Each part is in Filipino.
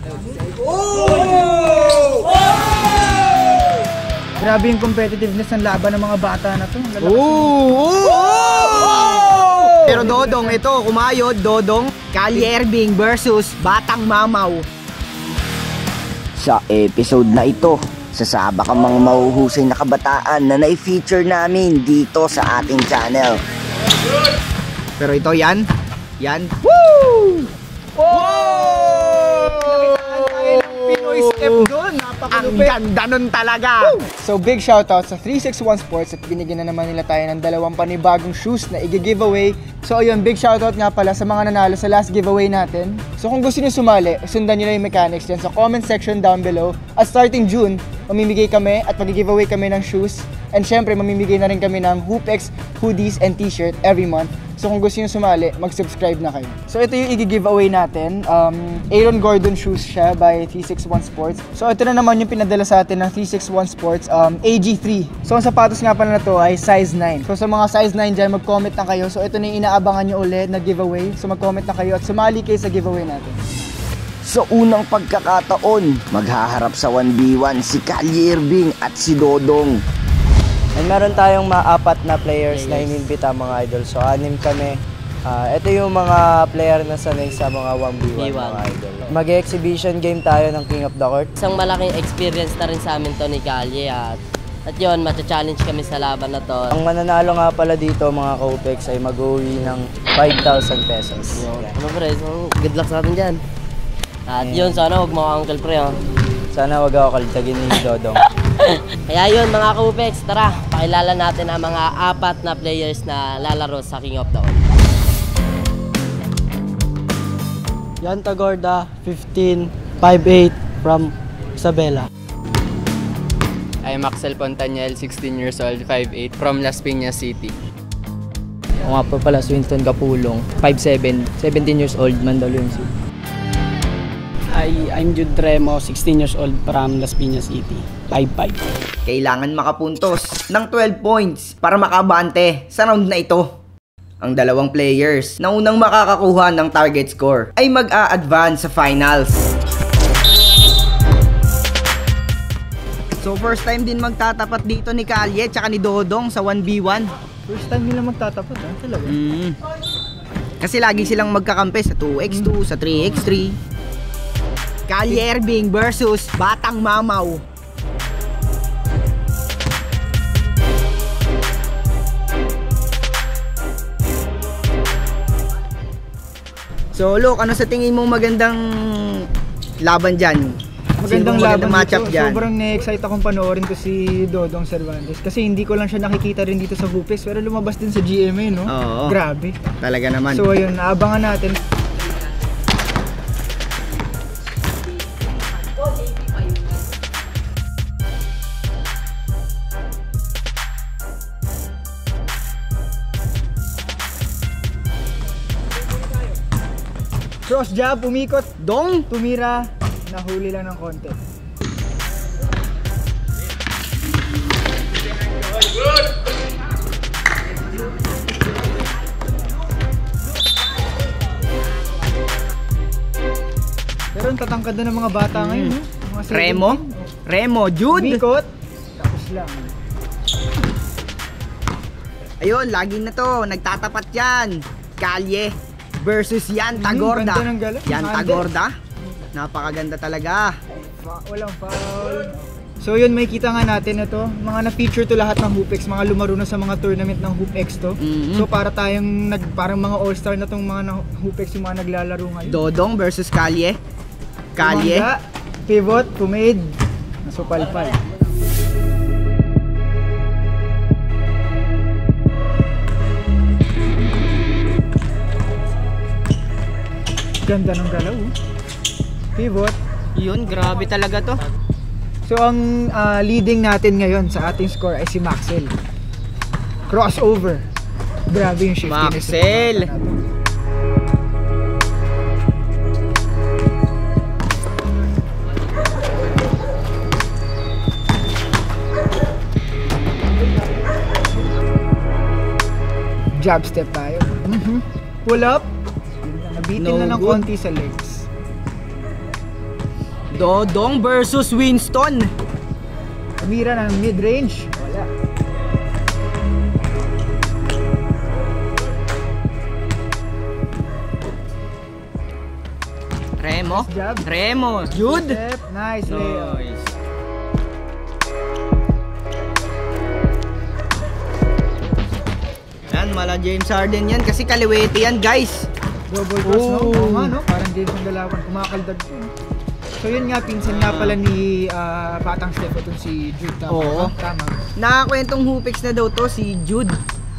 Oh! Grabe yung competitiveness ng laban ng mga bata na to. Pero Dodong, ito, kumayod, Dodong. Kalye Erbing versus Batang Mamaw. Sa episode na ito, sasabak ang mga mahuhusay na kabataan na na-feature namin dito sa ating channel. Pero ito, yan. Woo! Pinoy step doon, napakalupit. Ang ganda nun talaga. So big shoutout sa 361 Sports at binigyan na naman nila tayo ng 2 panibagong shoes na i-giveaway. So ayun, big shoutout nga pala sa mga nanalo sa last giveaway natin. So kung gusto niyo sumali, sundan niyo na yung mechanics dyan sa comment section down below. At starting June, mamimigay kami at mag-giveaway kami ng shoes. And syempre, mamimigay na rin kami ng HoopX, hoodies, and t-shirt every month. So kung gusto nyo sumali, mag-subscribe na kayo. So ito yung i-giveaway natin. Aaron Gordon shoes siya by 361 Sports. So ito na naman yung pinadala sa atin ng 361 Sports, AG3. So ang sapatos nga pala na to ay size 9. So sa mga size 9 dyan, mag-comment na kayo. So ito na yung inaabangan nyo ulit na giveaway. So mag-comment na kayo at sumali kayo sa giveaway natin. Sa unang pagkakataon, maghaharap sa 1v1 si Kalye Erbing at si Dodong. And meron tayong mga 4 na players na inimbita mga idol. So 6 kami. Ito yung mga player na sanay sa mga 1v1 mga idol. Mag-exhibition game tayo ng King of the Court. Isang malaking experience na rin sa amin to ni Kalye at yun, matcha-challenge kami sa laban na to. Ang mananalo nga pala dito mga ka-OPEX ay mag-uwi ng 5,000 pesos. Ano pre, so good luck sa atin dyan. At yun, sana huwag mga uncle pre. Sana huwag ako kalitagin ni Dodong. Kaya yun mga ka-OPEX, tara, pakilala natin ang mga 4 na players na lalaro sa King of the Court. Jan Tagorda, 15, 5'8", from Isabela. I'm Axel Pontaniel, 16 years old, 5'8", from Las Piñas City. Ako nga po pala, Swinton Kapulong, 5'7", 17 years old, Mandaluyong City. I'm Jude Remo, 16 years old, from Las Piñas City, 5'5". Kailangan makapuntos ng 12 points para makabante sa round na ito. Ang 2 players na unang makakakuha ng target score ay mag-a-advance sa finals. So first time din magtatapat dito ni Kalye tsaka ni Dodong sa 1v1. First time nila magtatapat talaga. Kasi lagi silang magkakampi sa 2x2, sa 3x3. Kalye Erbing versus Batang Mamaw. So Luke, ano sa tingin mong magandang laban dyan? Magandang laban matchup dyan? Sobrang na-excite akong panoorin ko si Dodong Cervantes. Kasi hindi ko lang siya nakikita rin dito sa HoopX, pero lumabas din sa GMA, no? Oo. Grabe. Talaga naman. So ayun, naabangan natin. Cross jab, umikot, dong, tumira, nahuli lang ng konti. Pero ang tatangkad na ng mga bata ngayon, no? Mga Remo, Jude. Umikot, tapos lang. Ayun, lagi na to, nagtatapat yan. Kalye versus Jan Tagorda. Jan Tagorda. Napakaganda talaga. Walang foul. So yun, may kita nga natin ito. Mga na-feature to lahat ng HoopX. Mga lumaro na sa mga tournament ng HoopX to. So para tayong parang mga all-star na tong mga HoopX yung mga naglalaro ngayon. Dodong versus Kalye. Kalye. Tumangga, pivot, pumade. Nasupalpal. Ganda ng galaw. Pivot. Yun, grabe talaga to. So ang leading natin ngayon sa ating score ay si Maxel. Crossover. Grabe yung shiftiness. Maxel. Jab step tayo. Pull up. Nabitin na ng konti sa legs. Dodong versus Winston. Tumira ng mid-range. Wala. Remo. Nice job. Remo. Jude. Step. Nice layup. Nice. Yan, mala James Harden yan kasi kaliwete yan, guys. Double cross, no? Oo nga, no? Parang James ang dalawan. Kumakaldag ko. So yun nga, pinsan nga pala ni Batang Steph itong si Jude. Tama. Oo. Tama. Nakakwentong hupix na daw to si Jude.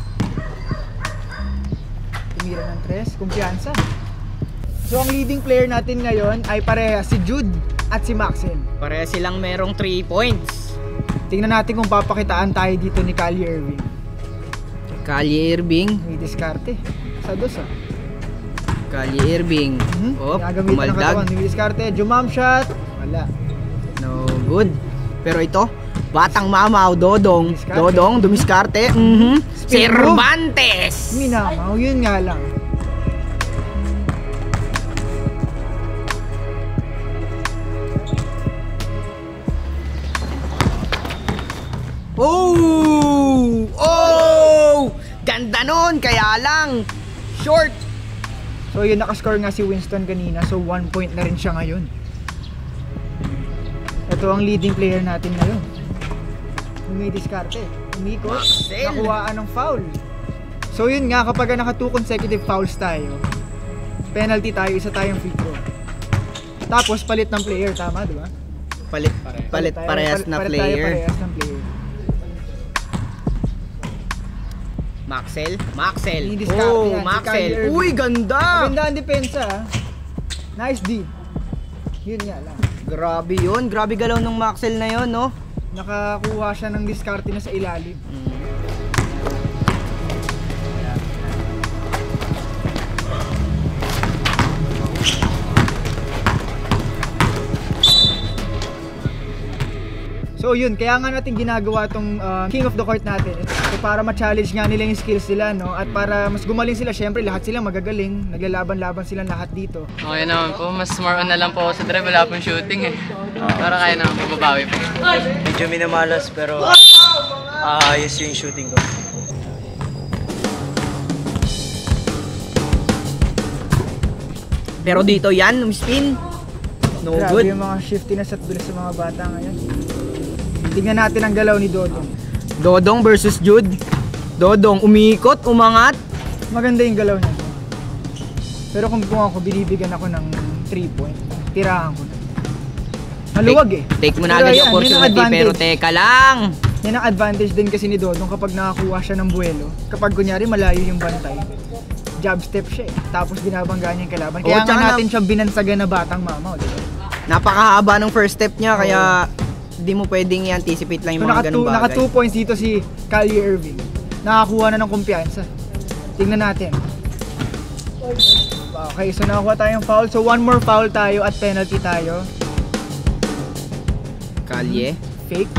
Tumira ng tres. Kumpiyansa. So ang leading player natin ngayon ay pareha si Jude at si Maxel. Pareha silang merong 3 points. Tingnan natin kung papakitaan tayo dito ni Kyrie Irving. Kyrie Irving. May diskarte. Sa dos ah. Kyrie Irving. Oh, Gagamitan ng katawan. umaldag. May diskarte. Jump shot. Wala. No good. Pero ito, Batang Mamaw, Dodong. Dumiskarte. Dodong, dumiskarte. Spin move. Cervantes. Minamaw. Yun nga lang. Oh! Oh! Ganda nun, kaya lang. Short. So yun, nakascore nga si Winston kanina. So 1 point na rin siya ngayon. Ito ang leading player natin ngayon. May diskarte. Umikot. Marcel. Nakuhaan ng foul. So yun nga, kapag naka 2 consecutive fouls tayo, penalty tayo, isa tayong free throw. Tapos palit ng player, tama, di ba? Palit parehas na Palit tayo player. parehas ng player. Maxel. Maxel. Hindi diskarte Oh, yan, si Maxel. Kyrie Irving. Uy, ganda. Maganda ang depensa. Nice D. Yun nga lang. Grabe yun. Grabe galaw ng Maxel na yun, no? Nakakuha siya ng diskarte na sa ilalim. So yun, kaya nga natin ginagawa tong King of the Court natin. So para ma-challenge nga nila yung skills nila, no? At para mas gumaling sila, syempre lahat sila magagaling. Naglalaban-laban sila lahat dito. Okay naman po, mas more on na lang po ako sa drive, wala pong shooting eh. Para kaya naman po babawi po. Medyo minamalas pero ayos yung shooting ko. Pero dito yan, spin. No Grabe good. yung mga shiftiness at bilis sa mga bata ngayon. Tingnan natin ang galaw ni Dodong. Dodong versus Jude. Dodong umikot, umangat. Maganda yung galaw niya. Pero kung ako, binibigyan ako ng 3 point. Tirahan ko na. Maluwag eh. Take mo na Pero agad yung yan, yun ang opportunity, advantage. pero teka lang. Yan ang advantage din kasi ni Dodong kapag nakakuha siya ng buwelo. Kapag kunyari malayo yung bantay, jab step siya eh. Tapos binabanggaan niya yung kalaban. Kaya tsaka nga natin siyang binansagan na Batang Mamaw, di ba? Napakahaba ng first step niya, kaya di mo pwedeng i-anticipate lang yung So, mga ganung bagay. naka 2 points dito si Kyrie Irving. Nakakuha na ng kumpiyansa. Tingnan natin. Okay, so nakakuha tayong foul. So one more foul tayo at penalty tayo. Kalye. Fake.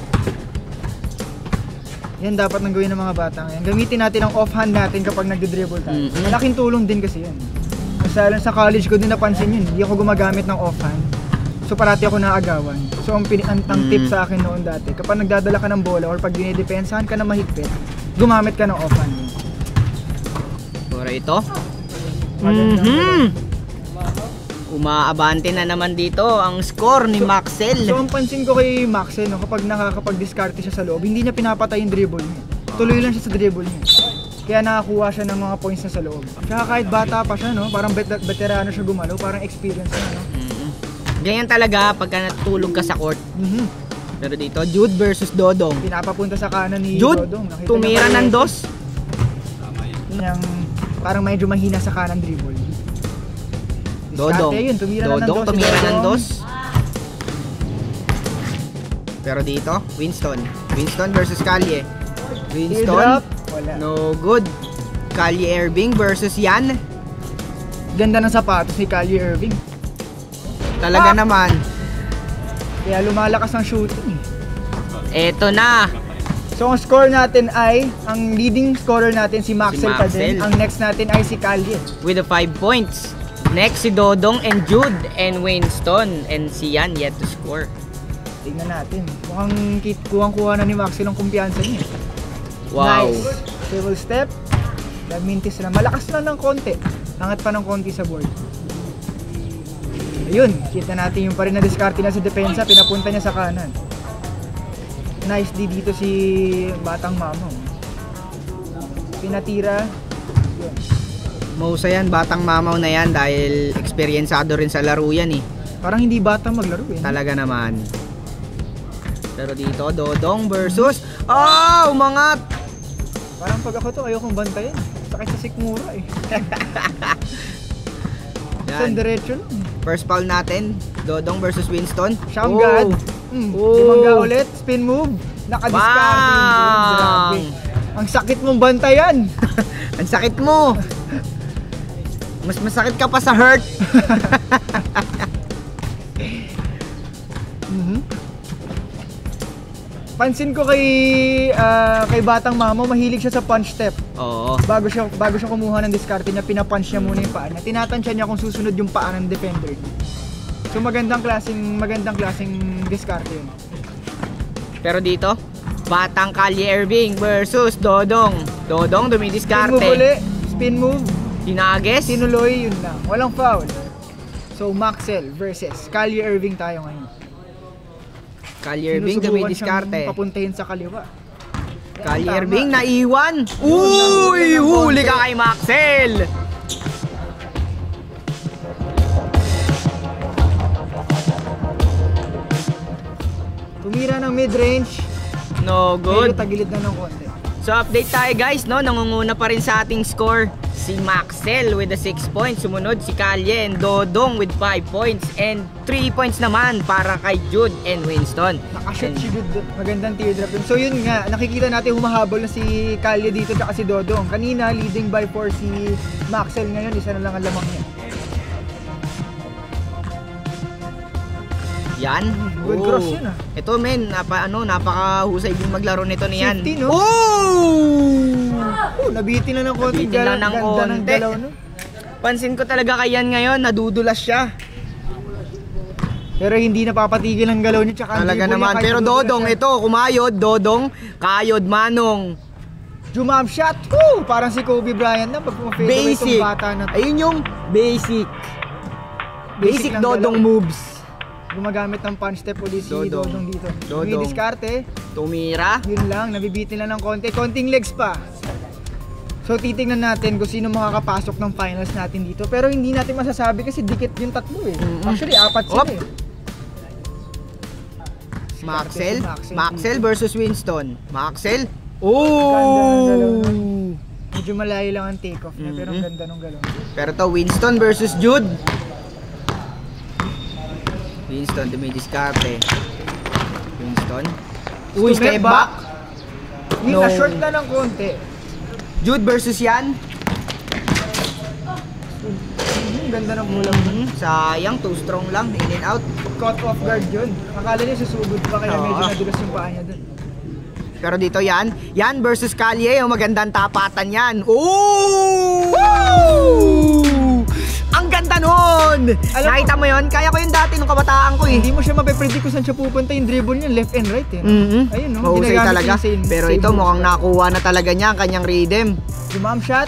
Yan dapat nang gawin ng mga bata ngayon. Gamitin natin ang offhand natin kapag nagde-dribble tayo. Malaking tulong din kasi yan. Kasi sa college ko din napansin yun. Hindi ako gumagamit ng offhand. So parati ako naagawan. So ang tip sa akin noon dati, kapag nagdadala ka ng bola or pag dinidepensahan ka na mahigpit, gumamit ka ng offhand. Pura ito. Maganda. Umaabante na naman dito ang score ni Maxel. So ang pansin ko kay Maxel, no, kapag nakakapag-discarte siya sa loob, hindi niya pinapatay yung dribble niya. Tuloy lang siya sa dribble niya. Kaya nakakuha siya ng mga points na sa loob. Tsaka kahit bata pa siya, no, parang veterano siya gumalaw, parang experience na, no. Ganyan talaga pagka natulog ka sa court. Pero dito, Jude versus Dodong. Pinapapunta sa kanan ni Jude, Dodong. Nakita tumira niya ng ba dos. yung parang medyo mahina sa kanan dribble. Dodong. Diskarte yun, tumira na ng Dodong, dos. tumira ng Dodong. dos. Pero dito, Winston. Winston versus Kalye. Winston, Teardrop, wala. no good. Kalye Irving versus Yan. Ganda ng sapatos ni Kyrie Irving. Talaga naman. Kaya lumalakas ang shooting. Eto na. So ang score natin ay, ang leading scorer natin si Maxel Maxel. Cadel. Ang next natin ay si Kalye. With the 5 points. Next, si Dodong and Jude and Winston. And si Yan yet to score. Tingnan natin. Mukhang kuhang-kuha na ni Maxel ang kumpiyansa niya. Wow. Nice. Table step. Mintis na. Malakas lang ng konti. Angat pa ng konti sa board. Ayun. Kita natin yung pa rin na diskarte na sa depensa. Pinapunta niya sa kanan. Nice D dito si Batang Mamo. Pinatira. Yun. Mausa yan, Batang Mamaw na yan dahil eksperyensado rin sa laro yan eh. Parang hindi batang maglaro eh. Talaga naman. Pero dito, Dodong versus... Oh! Umangat! Parang pag ako to, ayokong bantayan. Sakit sa sikmura eh. Isang diretso lang. First foul natin, Dodong versus Winston. Shamgad. Dimangga ulit, spin move. Nakadiskarte. Grabe. Ang sakit mong bantayan. Ang sakit mo. Mas masakit ka pa sa hurt. Pansin ko kay Batang Mamo, mahilig siya sa punch step. Oo. Bago siya kumuha ng diskarte niya, pinapunch niya muna yung paa niya. Tinatansya niya kung susunod yung paa ng defender. So magandang klaseng diskarte yun. Pero dito, Batang Kalye Irving versus Dodong. Dodong dumidiskarte. Spin move uli, spin move. Tinages. Sinuloy, yun lang. Walang foul. So Maxel versus Kalye Irving tayo ngayon. Kalye Irving dumidiskarte. Papuntahin sa kaliwa. Kalye Irving naiwan. Uy! Huli ka kay Maxel! Tumira ng mid-range. No good. Pero tagilid na ng konti. So update tayo guys, no? Nangunguna pa rin sa ating score si Maxel with the 6 points. Sumunod si Kalye and Dodong with 5 points. And 3 points naman para kay Jude and Winston. Nakashoot si Jude. Magandang teardrop yun. So yun nga, nakikita natin humahabol na si Kalye dito at si Dodong. Kanina leading by 4 si Maxel. Ngayon isa na lang ang lamang niya. Yan. Good cross yun ah. Ito men, napakahusay din maglaro nito ni Yan. Safety, no? Nabitin lang ng konti. Nabitin lang ng ganda ng konti. galaw, no? Pansin ko talaga kay Yan ngayon, nadudulas siya. Pero hindi napapatigil ang galaw niya. Tsaka Talaga naman. Pero Dodong, ito, kumayod. Dodong, kayod, Manong. Jump shot. Woo! Parang si Kobe Bryant na pag pumafade away itong bata na to. Ayun yung basic. Basic lang Dodong galaw. moves. Gumagamit ng punch step ulit si Dodong dito. Dodong. Diskarte. Tumira. Yun lang, nabibitin lang ng konti. Konting legs pa. So titingnan natin kung sino makakapasok ng finals natin dito. Pero hindi natin masasabi kasi dikit yung tatlo eh. Actually, 4 sila eh. Maxel versus Winston. Maxel. Ganda ng galaw nun. Medyo malayo lang ang take-off niya, pero ang ganda ng galaw. Pero to, Winston versus Jude. Winston, dumidiskarte. Winston. Uy, step back. No. Na-short na ng konti. Jude versus Yan. Ganda ng kulang. Sayang, too strong lang. In and out. Caught off guard yun. Akala niya susugod pa kaya medyo nadulas yung paa niya dun. Pero dito Yan versus Kalye. Yung magandang tapatan yan. Ooh! Ang ganda nun! Nakita mo yun? Kaya ko yun dati nung kabataan ko eh. Hindi mo siya mape-predict kung saan siya pupunta yung dribble niya, left and right eh. Ayun no? Mahusay talaga. Pero ito mukhang nakuha na talaga niya ang kanyang rhythm. Jump shot.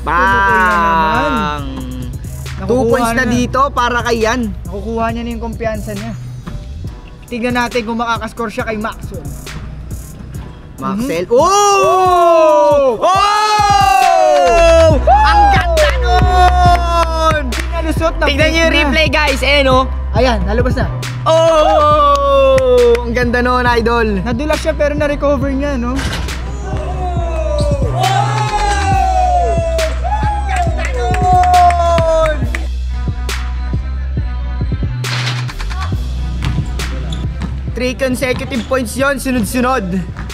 Bang! 2 points na dito para kay Yan. Nakukuha niya na yung kumpiyansa niya. Tignan natin kung makakascore siya kay Maxwell. Maxel. Oh! Oh! Ang ganda nun! Tignan niyo yung replay guys. No? Ayan, nalabas na. Oh! Ang ganda nun, idol. Nadulas siya pero na-recover niya, no? Ang ganda nun! 3 consecutive points yon, sunod-sunod.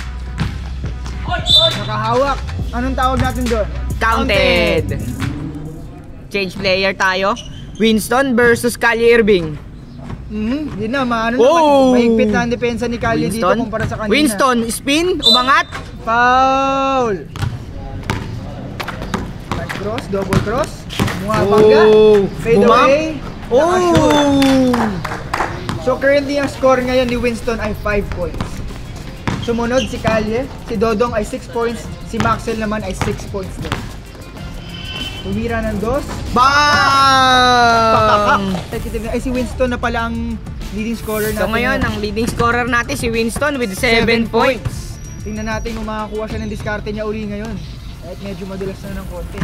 Nakahawak. Anong tawag natin doon? Counted. Change player tayo. Winston versus Kalye Irving. Yun na, mahigpit na ang depensa ni Kalye dito kumpara sa kanina. Winston, spin, umangat. Foul! Cross, double cross. Bumabangga. Fade away. Nakashoot. So currently ang score ngayon ni Winston ay 5 points. Sumunod si Kalye, si Dodong ay 6 points, si Maxel naman ay 6 points din. Tumira ng dos. Bang! Ay si Winston na pala ang leading scorer natin. So ngayon, ang leading scorer natin si Winston with 7 points. Tingnan natin kung makakuha siya ng diskarte niya uli ngayon. Kahit medyo madulas na ng konti.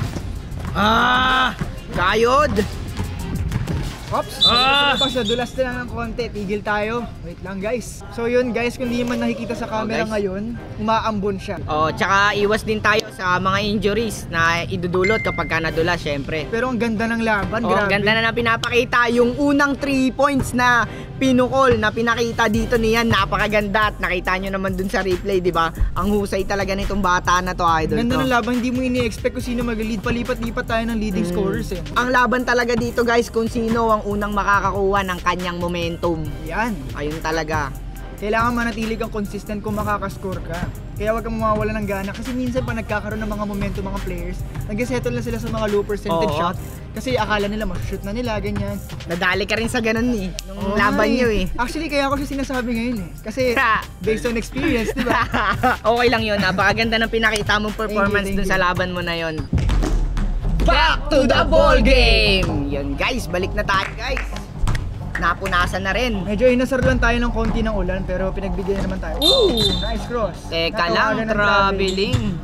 Kayod! Oops! Dulas na lang ng konti. Tigil tayo. Wait lang guys. So yun guys, kung hindi man nakikita sa camera ngayon, umaambon siya. Tsaka iwas din tayo sa mga injuries na idudulot kapag ka nadulas, syempre. Pero ang ganda ng laban, grabe. Ang ganda na pinapakita. Yung unang 3 points na pinukol na pinakita dito niyan, napakaganda. At nakita nyo naman dun sa replay, di ba? Ang husay talaga nitong bata na to, idol. Ganda ng laban, hindi mo ini-expect kung sino mag-lead. Palipat-lipat tayo ng leading scorers eh. Ang laban talaga dito guys, kung sino ang unang makakakuha ng kanyang momentum. Yan. Ayun talaga. Kailangan manatili kang consistent kung makakascore ka. Kaya wag kang mawawala ng gana. Kasi minsan pa nagkakaroon ng mga momentum mga players, nag-settle na sila sa mga low percentage shot. Kasi akala nila mag-shoot na nila, ganyan. Nadali ka rin sa ganun eh. Nung laban nyo eh. Actually, kaya ako siya sinasabi ngayon eh. Kasi based on experience, di ba? Okay lang yun. Napakaganda ng pinakita mong performance dun sa laban mo na yun. Back to the ball game! Yun guys, balik na tayo guys. Napunasan na rin. Medyo inasar lang tayo ng konti ng ulan pero pinagbigyan naman tayo. Nice cross. Teka lang, traveling.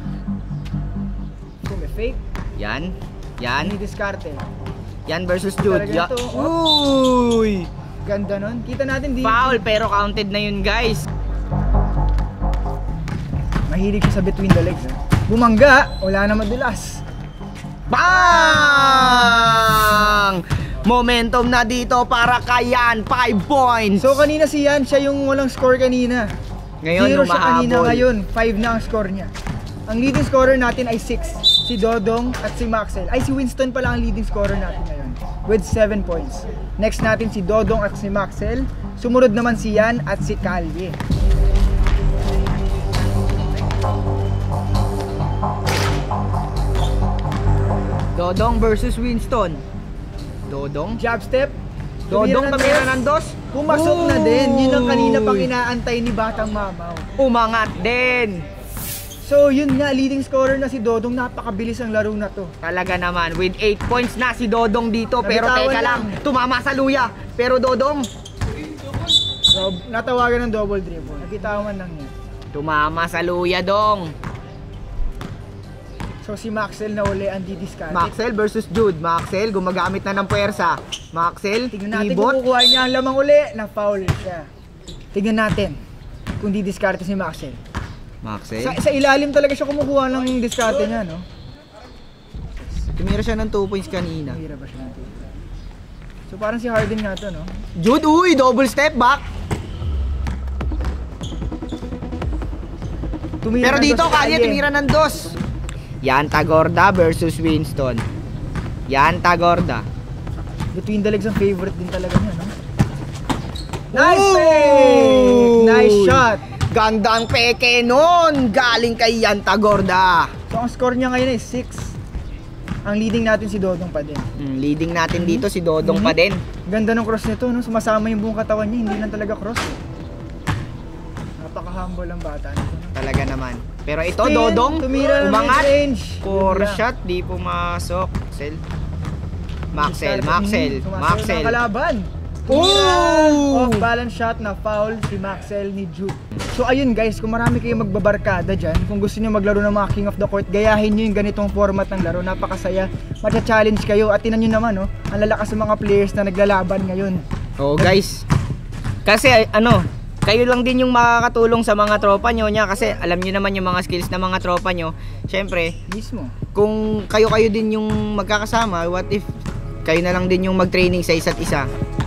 Fake. Yan. Yan. Diskarte. Yan versus Jude. Uy! Ganda nun. Kita natin di. Foul pero counted na yun guys. Mahilig siya sa between the legs. Bumangga, wala na madulas. Bang! Momentum na dito para kay Yan, 5 points. So kanina si Yan, siya yung walang score kanina. Ngayon, 0 siya kanina, ngayon 5 na ang score niya. Ang leading scorer natin ay 6. Si Dodong at si Maxel. Ay si Winston pala ang leading scorer natin ngayon with 7 points. Next natin si Dodong at si Maxel. Sumunod naman si Yan at si Kalye. Dodong versus Winston. Dodong. Jab step. Dodong tumira ng dos. Pumasok na din. Yun ang kanina pang inaantay ni Batang Mamaw. Umangat din. So yun nga, leading scorer na si Dodong. Napakabilis ang laro na to. Talaga naman. With 8 points na si Dodong dito. Pero teka lang. Tumama sa luya. Pero Dodong. So, natawagan ng double dribble. Nabitawan lang niya. Tumama sa luya, Dong. So si Maxel na uli ang didiscard. Maxel versus Jude. Maxel gumagamit na ng puwersa. Maxel, tignan natin kung kukuha niya ang lamang uli. Na-foul siya. Tignan natin kung didiscard si Maxel. Maxel? Sa ilalim talaga siya kumukuha ng diskarte niya, no? Tumira siya ng 2 points kanina. Tumira ba siya ng 2 points? So parang si Harden nga to, no? Jude, uy! Double step back! Pero dito, Kalye tumira ng 2. Yan Tagorda versus Winston. Yan Tagorda. Between the legs ang favorite din talaga niya, no? Nice fake! Nice shot! Gandang peke nun! Galing kay Yan Tagorda. So ang score niya ngayon ay 6. Ang leading natin si Dodong pa din. Leading natin dito si Dodong pa din. Ganda ng cross nito, no? Sumasama yung buong katawan niya, hindi lang talaga cross. Napaka-humble ang bata nito. Talaga naman. Pero ito, Dodong, umangat. 4 shot, di pumasok. Maxel. Maxel. Kalaban. Off balance shot na foul si Maxel ni Jude. So ayun guys, kung marami kayong magbabarkada dyan, kung gusto niyo maglaro ng mga King of the Court, gayahin niyo yung ganitong format ng laro. Napakasaya. Matcha-challenge kayo at tinan niyo naman, no? Ang lalakas ng mga players na naglalaban ngayon. Oo guys. Kasi kayo lang din yung makakatulong sa mga tropa nyo niya kasi alam nyo naman yung mga skills ng mga tropa nyo. Siyempre, mismo. Kung kayo din yung magkakasama, what if kayo na lang din yung mag-training sa isa't isa?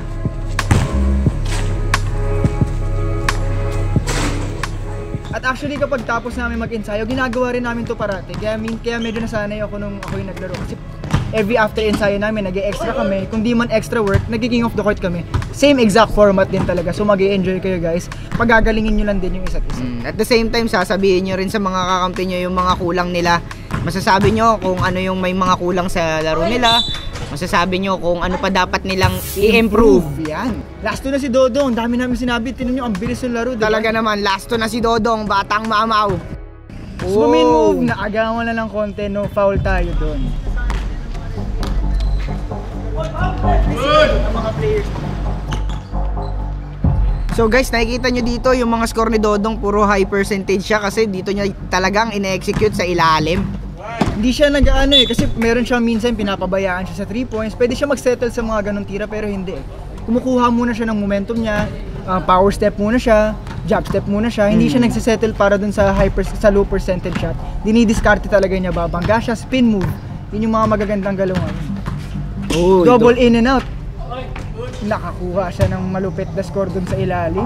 At actually kapag tapos namin mag-ensayo, ginagawa rin namin to parati. Kaya medyo nasanay ako nung ako yung naglaro. Kasi every after ensayo namin, nag-extra kami. Kung di man extra work, nagiging off the court kami. same exact format din talaga. So mag-i-enjoy kayo guys. Pagagalingin nyo lang din yung isa't isa. At the same time, sasabihin nyo rin sa mga kakampi nyo yung mga kulang nila. Masasabi nyo kung ano yung may mga kulang sa laro nila. Masasabi nyo kung ano pa dapat nilang i-improve. Yan. Last 2 na si Dodong. Dami namin sinabi. Tinan nyo, ang bilis ng laro. Diba? Talaga naman, last 2 na si Dodong, batang mamaw. So main move, naagawan na ng konti, no foul tayo doon. So guys, nakikita nyo dito yung mga score ni Dodong, puro high percentage siya kasi dito niya talagang ine-execute sa ilalim. Hindi siya nag-ano kasi meron siya minsan pinapabayaan siya sa 3 points. Pwede siya mag-settle sa mga ganong tira pero hindi. Kumukuha muna siya ng momentum niya, power step muna siya, jab step muna siya. Hindi siya nagsisettle para dun sa sa low percentage shot. Dinidiskarte talaga niya, babangga siya, spin move. Yun yung mga magagandang galawan. Double in and out. Nakakuha siya ng malupit na score dun sa ilalim.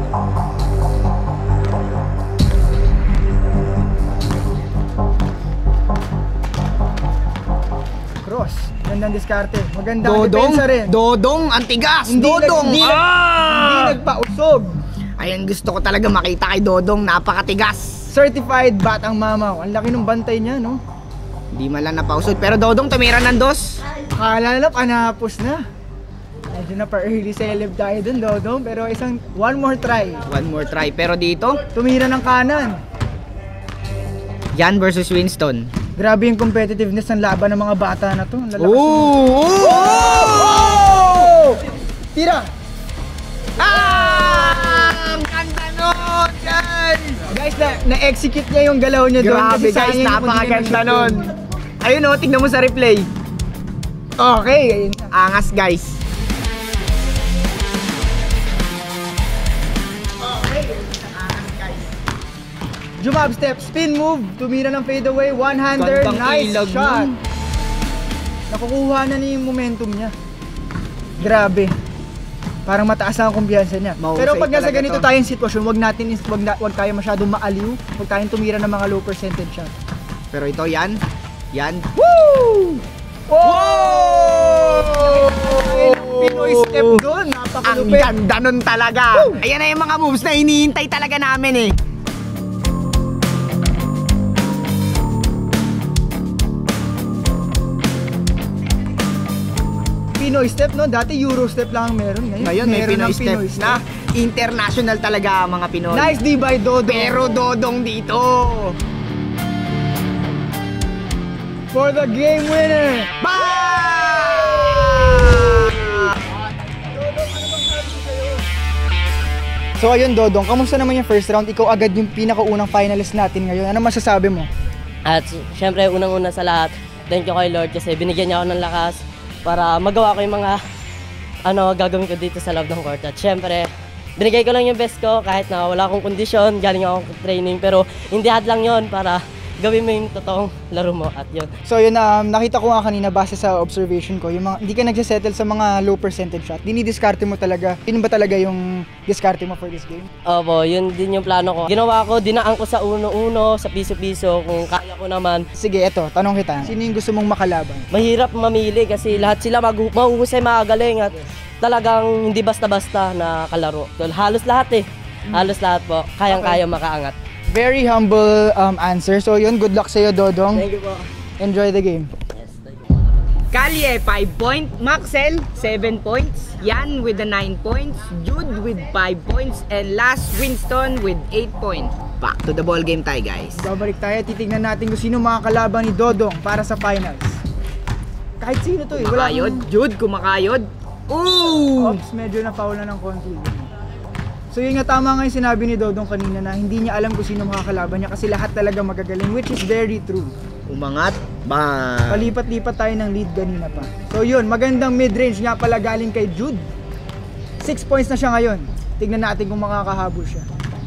Cross. Gandang diskarte. Magandang depensa rin. Dodong, antigas! Hindi Dodong! Hindi nagpausog. Ayan, gusto ko talaga makita kay Dodong, napakatigas. Certified batang mamaw. Ang laki ng bantay niya, no? Hindi man lang napausod, pero Dodong tumira ng dos. Akala na panapos na. Medyo na pa-early celeb tayo dun, Dodong. Pero one more try. One more try, pero dito, Tumira ng kanan. Jan versus Winston. Grabe yung competitiveness ng laban ng mga bata na to. Ang lalakas Tira! Ang ganda nun, guys! Guys, na-execute niya yung galaw niya doon. Grabe guys, napakaganda nun. Ayun o, tignan mo sa replay. Okay, ayun na. Angas guys. Jumab step, spin move, tumira ng fadeaway, one-hander, Gandang nice ilag shot. nun. Nakukuha na niya yung momentum niya. Grabe. Parang mataas na ang kumpiyansa niya. Mahusay Pero pag nasa talaga ganito to. tayong sitwasyon, wag tayo masyadong maaliw, wag tayong tumira ng mga low percentage shot. Pero ito, yan. Woo! Wow! Pinoy step doon, Ang napakalupit. ganda nun talaga. Ayan na yung mga moves na hinihintay talaga namin eh. Pinoy step, no? Dati Euro step lang ang meron. Ngayon may meron Pinoy ng step na international talaga mga Pinoy. Nice D by Dodong. Pero Dodong dito. For the game winner. So ayun Dodong, kamusta naman yung first round? Ikaw agad yung pinakaunang finalist natin ngayon. Ano masasabi mo? At syempre, unang-una sa lahat, thank you kay Lord kasi binigyan niya ako ng lakas para magawa ko yung mga gagawin ko dito sa loob ng court. At syempre, binigay ko lang yung best ko kahit na wala akong kondisyon, galing akong training, pero hindi hadlang yon para gawin mo yung totoong laro mo at yun. So yun, nakita ko nga kanina base sa observation ko, yung mga, hindi ka nagsisettle sa mga low percentage shot. Dinidiskarte mo talaga. Yun ba talaga yung diskarte mo for this game? Opo, yun din yung plano ko. Ginawa ko, dinaan ko sa uno-uno, sa piso-piso, kung kaya ko naman. Sige, eto, tanong kita. Sino yung gusto mong makalaban? Mahirap mamili kasi lahat sila mahuhusay, magagaling at talagang hindi basta-basta na kalaro. So, halos lahat eh. Halos lahat po. Kayang-kaya makaangat. Very humble answer. So yun, good luck sa'yo Dodong. Thank you po. Enjoy the game. Yes, thank you. Kalye 5 point, Maxel 7 points, Yan with the 9 points, Jude with 5 points, and last Winston with 8 points. Back to the ball game tayo guys. Babalik tayo, titignan natin kung sino mga kalaban ni Dodong para sa finals. Kahit sino to eh. Kumakayod, Jude kumakayod. Ooh! Oops, medyo na-foul na ng konti. So yun nga, tama nga yung sinabi ni Dodong kanina na hindi niya alam kung sino makakalaban niya kasi lahat talaga magagaling, which is very true. Umangat, ba? Palipat-lipat tayo ng lead kanina pa. So yun, magandang mid-range nga pala galing kay Jude. 6 points na siya ngayon. Tignan natin kung makakahabol siya.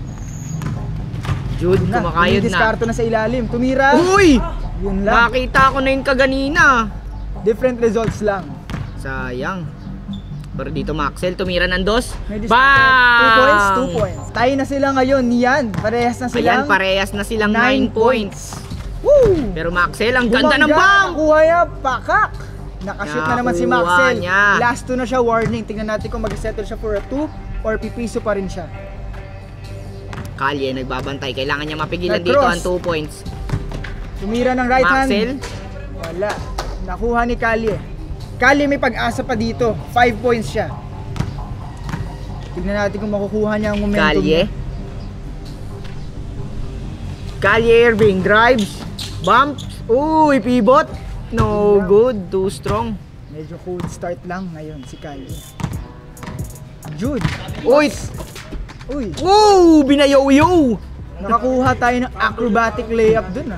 Jude kumakayod na. Diskarto na sa ilalim. Tumira. Uy! Yun lang. Nakita ko na yun kaganina. Different results lang. Sayang. Pero dito Maxel, tumira ng dos. May 2 points, 2 points. Tayo na sila ngayon, Yan. Parehas na silang. Ayan, parehas na silang 9 points. Woo! Pero Maxel, ang ganda ng bang! Nakuha niya, pakak! Nakashoot na naman si Nakuha Maxel. niya. Last 2 na siya, warning. Tingnan natin kung mag-settle siya for a 2 or pipiso pa rin siya. Kalye nagbabantay. Kailangan niya mapigilan dito Nag-cross. ang 2 points. Tumira ng right Maxel. hand. Wala. Nakuha ni Kalye. Kalye may pag-asa pa dito. 5 points siya. Tignan natin kung makukuha niya ang momentum Kalye. niya. Kalye Irving drives. Bumps. Uy, pivot. No good. Too strong. Medyo cold start lang ngayon si Kalye. Jude. Uy. Uy. Woo! Binayow-yow. Nakakuha tayo ng acrobatic layup dun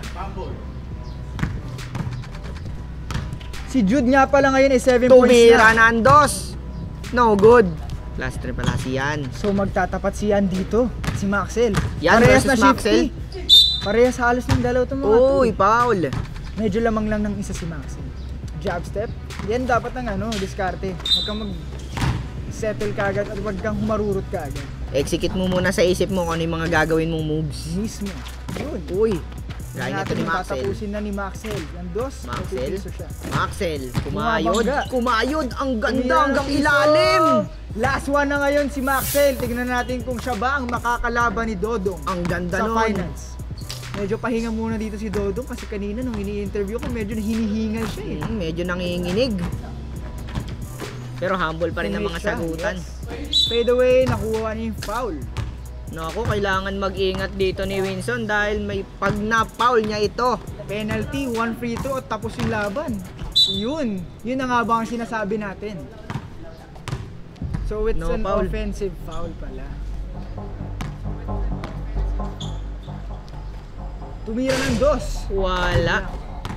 Si Jude nga pala ngayon ay 7 points Tumira na. ng dos. No good. Last 3 pala si Yan. So magtatapat si Yan dito. Si Maxel. Yan Parehas versus na Maxel. shifty. Parehas halos ng dalaw itong mga Uy, foul. Medyo lamang lang ng isa si Maxel. Jab step. Yan dapat ang diskarte. Huwag kang mag-settle kagad at huwag kang humarurot kagad. Execute mo muna sa isip mo kung ano yung mga gagawin mong moves. Mismo. Yun. Uy. Gaya nito Natin ni yung Maxel. tatapusin na ni Maxel. Yan dos. Maxel. Mapipiso siya. Maxel. Kumayod. Bumabangga. Kumayod. Ang ganda Tumira hanggang ng piso. ilalim. Last one na ngayon si Maxel. Tignan natin kung siya ba ang makakalaban ni Dodong Ang ganda sa nun. finals. Medyo pahinga muna dito si Dodong kasi kanina nung ini-interview ko medyo hinihingal siya eh. Medyo nanginginig. Pero humble pa rin ang mga Siya, sagutan. yes. Fade away, nakuha niya yung foul. Naku, kailangan mag-ingat dito ni Winston dahil may pag na-foul niya ito. Penalty, 1 free throw at tapos yung laban. Yun na nga ba ang sinasabi natin. So it's No an foul. offensive foul pala. Tumira ng dos. Wala.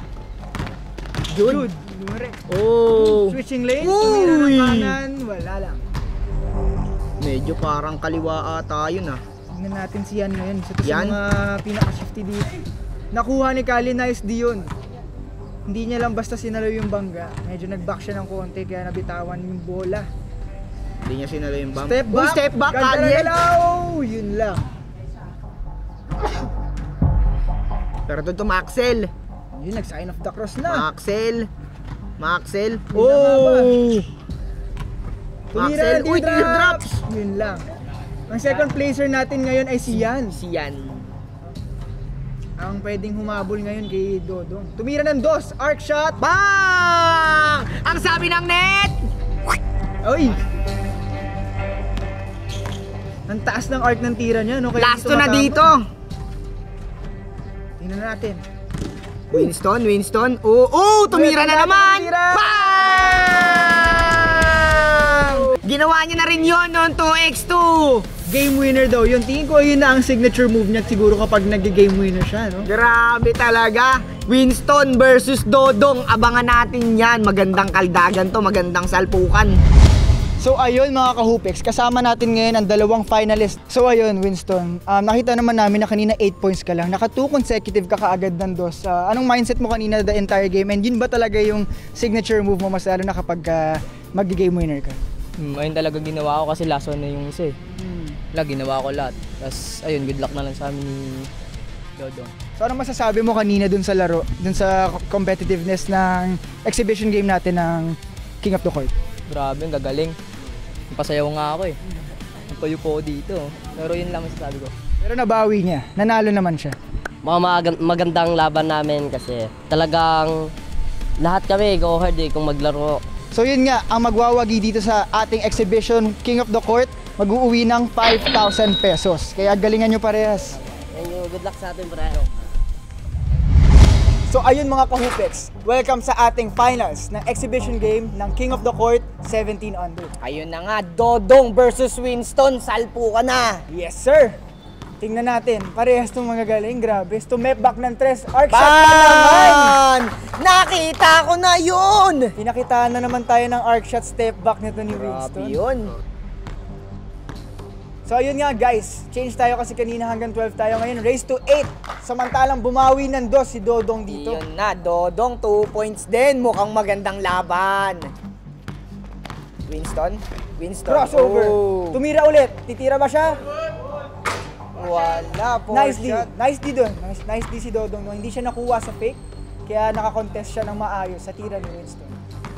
Jude. Lumare. Oh. Switching lanes, tumira ng Uy. kanan, wala lang. Medyo parang kaliwa ata yun ah. Tingnan natin si Yan ngayon. Sa Yan? mga pinaka-shifty dito. Nakuha ni Kali, nice D yun. Hindi niya lang basta sinalo yung bangga. Medyo nag-back siya ng konti kaya nabitawan yung bola. Hindi niya sinalo yung bump. Step Uy, back! step back, Ganda Kalye. na galaw! Yun lang. Pero ito Maxel. Yun, nag-sign of the cross na. Maxel. Maxel. Yun na nga ba? Oh. Tumira Maxel. ng Uy, teardrops! teardrops. Yun lang. Ang second placer natin ngayon ay si Yan. Si Yan. Ang pwedeng humabol ngayon kay Dodong. Tumira ng dos, arc shot. Bang! Ang sabi ng net! Uy! Ang taas ng arc ng tira niya, no? Kaya Last dito to na matama. dito. Tingnan natin. Winston. Oh, tumira na naman! Tumira! Bang! Ginawa niya na rin yun noon, 2x2. Game winner daw. Yun, tingin ko yun na ang signature move niya siguro kapag nag-game winner siya, no? Grabe talaga. Winston versus Dodong. Abangan natin yan. Magandang kaldagan to, magandang salpukan. So ayun mga ka-Hoopex, kasama natin ngayon ang dalawang finalist. So ayun Winston, nakita naman namin na kanina 8 points ka lang. Naka 2 consecutive ka kaagad ng dos. Anong mindset mo kanina the entire game? And yun ba talaga yung signature move mo mas lalo na kapag mag-game winner ka? Ayun talaga ginawa ko kasi last one na yung isa eh. Wala, ginawa ko lahat. Tapos ayun, good luck na lang sa amin ni Dodong. So ano masasabi mo kanina dun sa laro, dun sa competitiveness ng exhibition game natin ng King of the Court? Grabe, ang gagaling. Pasayaw nga ako eh. Napayupo ko dito. Pero yun lang masasabi ko. Pero nabawi niya, nanalo naman siya. Magandang laban namin kasi talagang lahat kami go hard eh kung maglaro. So yun nga, ang magwawagi dito sa ating exhibition King of the Court, mag-uuwi ng 5,000 pesos. Kaya galingan nyo parehas. Thank you. Good luck sa atin, bro. So ayun mga ka-Hoopex, welcome sa ating finals ng exhibition game ng King of the Court 17 under. Ayun na nga, Dodong versus Winston. Salpo ka na. Yes sir! Tingnan natin, parehas itong mga galing, grabe. Stumep back ng 3, arc shot na naman! Nakita ko na yun! Pinakitaan na naman tayo ng arc shot step back nito ni Grabe Winston. yun. So ayun nga guys, change tayo kasi kanina hanggang 12 tayo ngayon, race to 8. Samantalang bumawi ng 2 si Dodong dito. Yun na, Dodong, 2 points din. Mukhang magandang laban. Winston. Crossover. Oh. Tumira ulit. Titira ba siya? Wala po. Nice D. Nice D doon. Nice D si Dodong. No? Hindi siya nakuha sa fake. Kaya nakakontest siya ng maayos sa tira ni Winston.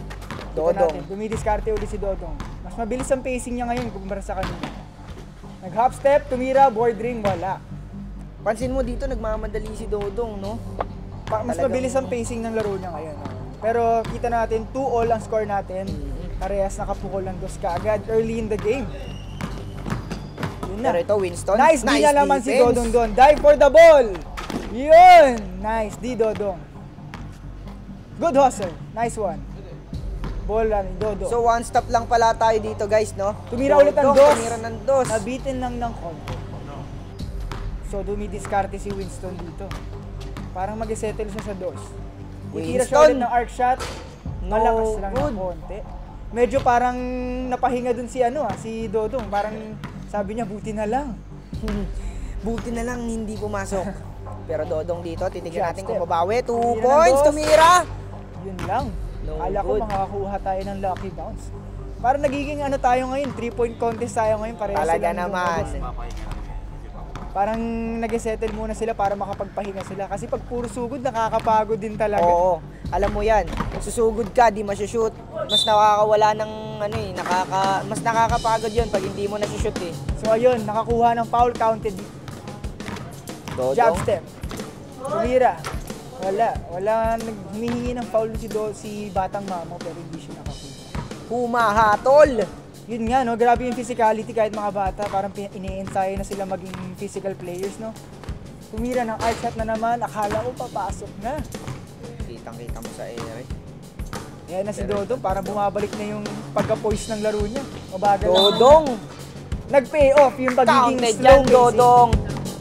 Dodong. Dumidiskarte ulit si Dodong. Mas mabilis ang pacing niya ngayon kumpara sa kanina. Nag-hop step, tumira, board ring, wala. Pansin mo dito, nagmamadali si Dodong, no? Mas mabilis ang pacing ng laro niya ngayon. Pero kita natin, 2-all ang score natin. Parehas nakapukol ng dos kaagad early in the game. Yun na. Pero ito, Winston. Nice D na naman si Dodong doon. Dive for the ball! Yun! Nice D, Dodong. Good hustle. Nice one. Ball ni Dodong. So, one stop lang pala tayo dito, guys, no? Tumira ulit ang dos. Tumira ng dos. Nabitin lang ng konti. So, dumidiskarte si Winston dito. Parang mag-settle siya sa dos. Itira siya ulit ng arc shot. Malakas lang ng konti. Medyo parang napahinga dun si si Dodong. Parang sabi niya, buti na lang. Buti na lang hindi pumasok. Pero Dodong dito, titignan natin Shot kung step. babawi. 2 Tumira ng points, dos. tumira! Yun lang. No Kala ko good. makakakuha tayo ng lucky bounce. Parang nagiging tayo ngayon, 3-point contest tayo ngayon. Parehas Talaga silang naman. lumabas. Parang nag-settle muna sila para makapagpahinga sila. Kasi pag puro sugod, nakakapagod din talaga. Oo, alam mo yan. Susugod ka, di masushoot. Mas nakakawala ng mas nakakapagod yun pag hindi mo nasushoot eh. So ayun, nakakuha ng foul counted. Dodong. Jab step. Tumira. Wala humihingi ng foul si Batang Mamo pero hindi siya nakakuha. Humahatol! Yun nga, no? Grabe yung physicality kahit mga bata. Parang ini-ensayo na sila maging physical players, no? Tumira ng arc shot na naman. Akala ko papasok na. Kitang-kita mo sa ere. Yan na si Dodong. Parang bumabalik na yung pagka-poise ng laro niya. Mabagal lang. Dodong! Nag-pay off yung pagiging Counted slow yan, pacing. Dodong!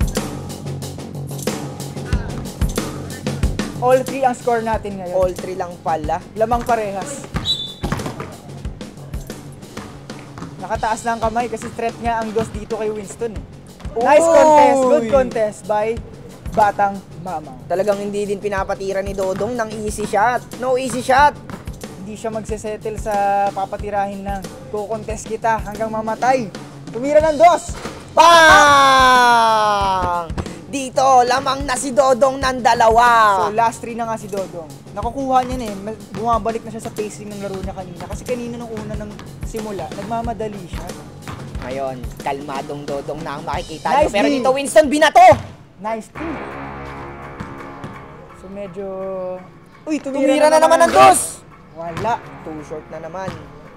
All 3 ang score natin ngayon. All 3 lang pala. Lamang parehas. Nakataas na ang kamay kasi threat nga ang dos dito kay Winston. Nice contest. Good contest by Batang Mamaw. Talagang hindi din pinapatira ni Dodong ng easy shot. No easy shot. Hindi siya magsesettle sa papatirahin lang. Kukontest kita hanggang mamatay. Tumira ng dos. Bang! Dito, lamang na si Dodong ng 2. So last 3 na nga si Dodong. Nakukuha niya na bumabalik na siya sa pacing ng laro niya kanina. Kasi kanina nung una ng simula, nagmamadali siya. Ngayon, kalmadong Dodong na ang makikita Nice nyo. Pero D. dito, Winston, binato! Nice too. So medyo... Uy, Tumira na naman ng dos! Wala. Too short na naman.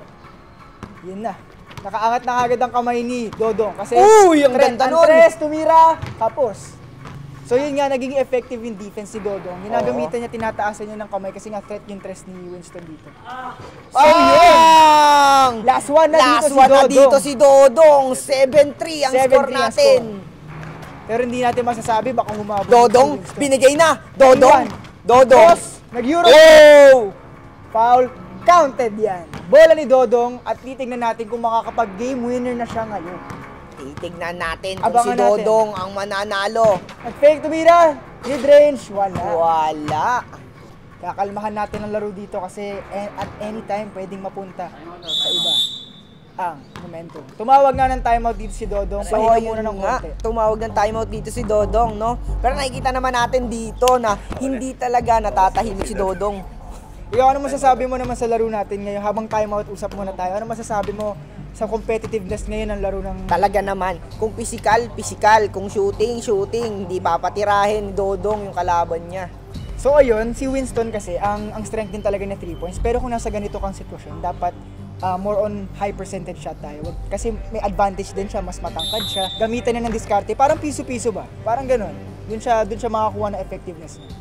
Yun na. Nakaangat na agad ang kamay ni Dodong. Kasi Uy, ang ganda nun! Tres, tumira, tapos. So yun nga, naging effective yung defense si Dodong. Ginagamitan niya, tinataasan niya ng kamay kasi nga threat yung tres ni Winston dito. So yun! Last one na dito si Dodong. 7-3 ang 7-3 score ang natin. Pero hindi natin masasabi, baka humabot. Dodong, si Winston. binigay na. Dodong, Iwan. Dodong. Boss, nag-Euro. Oh! Foul, counted yan. Bola ni Dodong at titignan natin kung makakapag-game winner na siya ngayon. Titignan natin kung Abangan si natin. Dodong ang mananalo. Nag-fake tumira, mid-range, wala. Wala. Kakalmahan natin ang laro dito kasi at any time pwedeng mapunta sa iba ang momentum. Tumawag nga ng timeout dito si Dodong. So, Pahinga ayun muna ng nga, konti. tumawag ng timeout dito si Dodong, no? Pero nakikita naman natin dito na hindi talaga natatahimik si Dodong. Ikaw, ano masasabi mo naman sa laro natin ngayon? Habang timeout, usap muna tayo. Ano masasabi mo sa competitiveness ngayon ng laro ng... Talaga naman, kung physical, kung shooting, hindi papatirahin ni Dodong yung kalaban niya. So ayun, si Winston kasi, ang strength din talaga niya 3 points. Pero kung nasa ganito kang sitwasyon, dapat more on high percentage shot tayo. Kasi may advantage din siya, mas matangkad siya. Gamitan niya ng diskarte, parang piso-piso ba? Parang ganun. Doon siya makakuha ng effectiveness niya.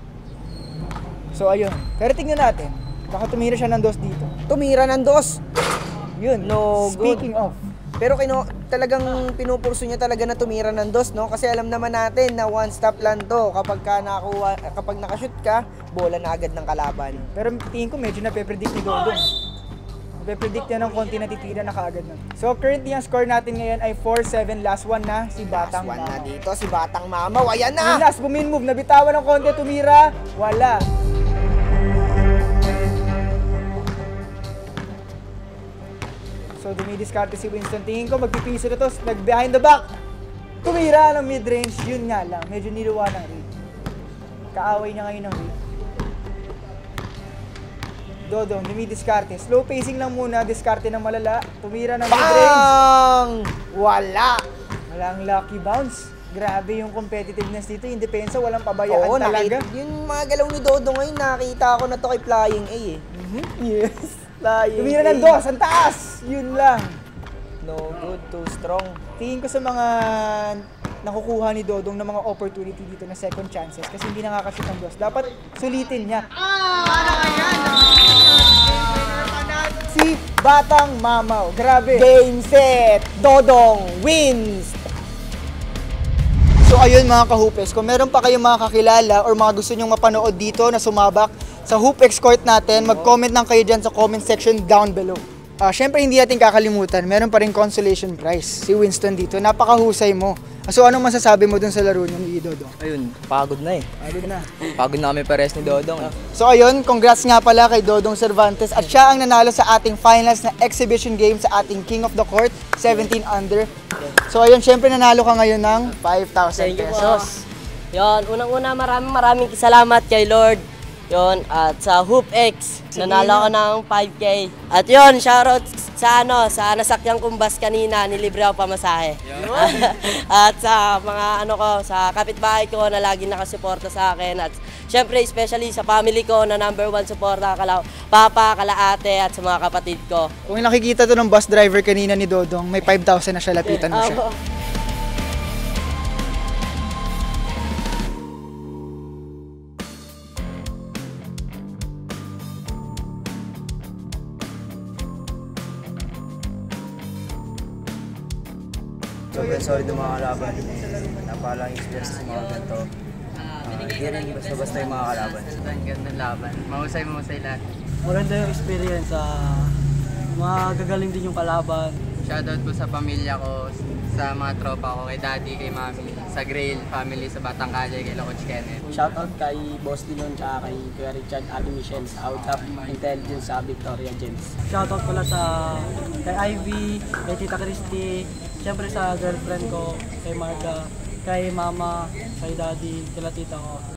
So ayun, pero tingnan natin. Baka tumira siya ng dos dito. Tumira ng dos. Yun, No speaking of. Pero talagang pinupurso niya talaga na tumira ng dos, no? Kasi alam naman natin na one stop lang to. Kapag nakashoot ka, bola na agad ng kalaban. Pero tingin ko medyo nape-predict ni Dodong. Nape-predict niya ng konti na titira na kaagad na. So currently ang score natin ngayon ay 4-7. Last one na, si Batang Last one na Mamaw. dito, si Batang Mamaw. Ayan Yung na! last bumin move, nabitawan ng konti, tumira, wala. So dumidiskarte si Winston. Tingin ko magpipiso na to, nag-behind the back. Tumira ng mid-range, yun nga lang. Medyo niluwa ng read. Kaaway niya ngayon ng read. Dodong, dumidiskarte. Slow pacing lang muna, diskarte ng malala. Tumira ng mid-range. Bang! Wala! Walang lucky bounce. Grabe yung competitiveness dito. Yung depensa, walang pabayaan Oo, talaga. yung mga galaw ni Dodong ngayon, nakita ko na to kay Flying A eh. Yes. Flying Tumira ng A. dos, ang taas! Yun lang. No good, too strong. Tingin ko sa mga nakukuha ni Dodong ng mga opportunity dito na second chances kasi hindi nakakashoot ng dos. Dapat sulitin niya. Si Batang Mamaw. Grabe. Game set! Dodong wins! So ayun mga kahupes, kung meron pa kayong mga kakilala or mga gusto nyong mapanood dito na sumabak sa Hoopex Court natin, mag-comment lang kayo dyan sa comment section down below. Syempre hindi natin kakalimutan, meron pa rin consolation prize si Winston dito. Napakahusay mo. So anong masasabi mo dun sa laro niyo ni Dodong? Ayun, pagod na eh. Pagod na. Pagod na kami pares ni Dodong eh. So ayun, congrats nga pala kay Dodong Cervantes at siya ang nanalo sa ating finals na exhibition game sa ating King of the Court, 17 under. So ayun, syempre nanalo ka ngayon ng 5,000 Thank you po. pesos. Yon, unang-una maraming salamat kay Lord. Yon, at sa HoopX, nanalo ako ng 5K. At yon, shoutout sa nasakyan kong bus kanina, nilibre ako pamasahe. At sa mga sa kapitbahay ko na lagi nakasuporta sa akin. At syempre, especially sa family ko na number 1 suporta, papa, ate, at sa mga kapatid ko. Kung nakikita to ng bus driver kanina ni Dodong, may 5,000 na siya, lapitan mo siya. Sobrang solid ng mga kalaban. Napakalang experience sa mga ganito. Hindi rin basta-basta yung mga kalaban. Ang ganda ng laban. Mahusay lahat. Maganda yung experience. Magagaling din yung kalaban. Shoutout po sa pamilya ko, sa mga tropa ko, kay daddy, kay mami, sa Grail family, sa Batang Kalye, kay Coach Kenneth. Shoutout kay Boss Dilon at kay Kuya Richard, Ate Michelle sa Outcap Intelligence sa Victoria Gems. Shoutout pala kay Ivy, kay Tita Christy, siyempre sa girlfriend ko, kay Marga, kay Mama, kay Daddy, kay Tita ko.